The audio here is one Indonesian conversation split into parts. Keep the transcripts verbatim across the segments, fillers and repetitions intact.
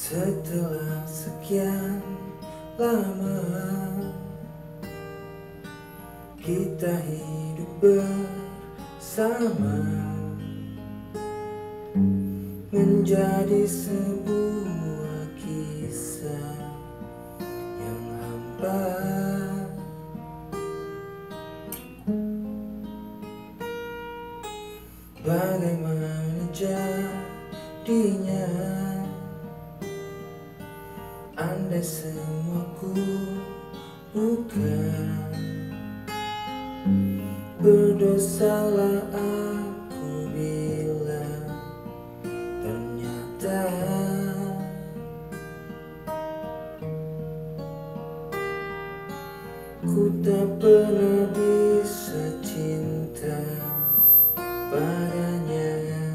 Setelah sekian lama kita hidup bersama, menjadi sebuah kisah yang hampa. Bagaimana jadinya andai semua ku bukan? Berdosalah aku bila ternyata ku tak pernah bisa cinta padanya.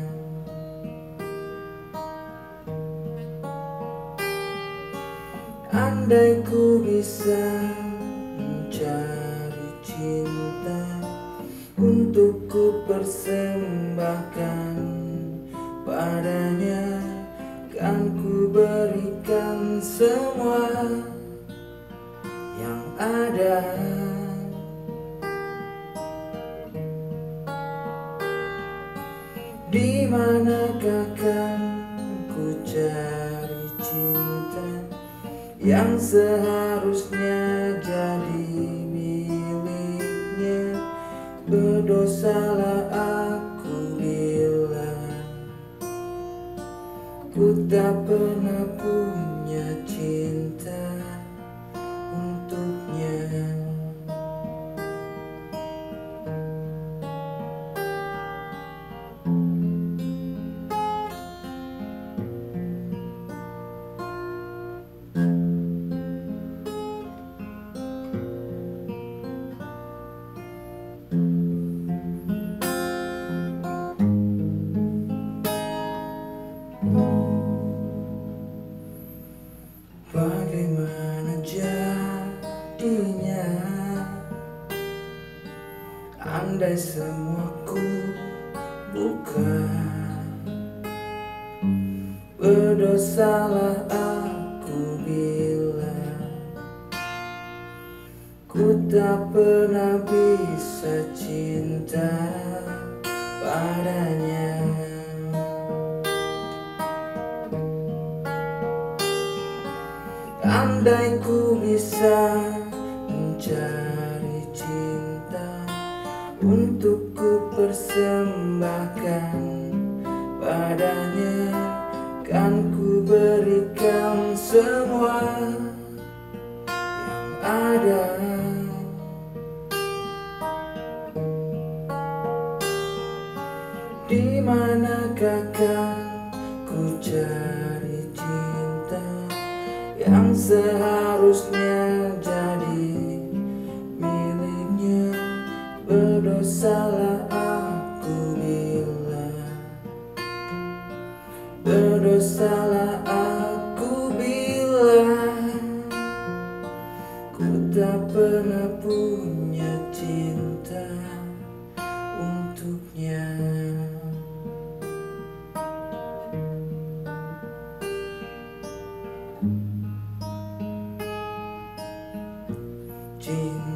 Andai ku bisa mencari cinta untuk ku persembahkan padanya, kan ku berikan semua yang ada. Di manakah kan ku cari cinta yang seharusnya jadi miliknya? Berdosalah aku bila ku tak pernah punya cinta untuknya. Bagaimana jadinya andai semua ku bukan? Berdosalah aku bila ku tak pernah bisa cinta padanya. Andai ku bisa mencari cinta untuk ku persembahkan padanya, kan ku berikan semua yang ada. Di manakah kan ku cari cinta yang seharusnya jadi miliknya? Berdosalah aku bila Berdosalah aku bila ku tak pernah punya cinta untuknya. Cinta